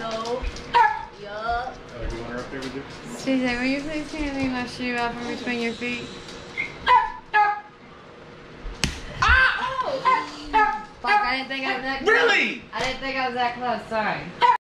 Yup. Oh, you want her up there with you? She said, will you please hand me my shoe out from between your feet? Fuck, I didn't think I was that close. Really? I didn't think I was that close, sorry.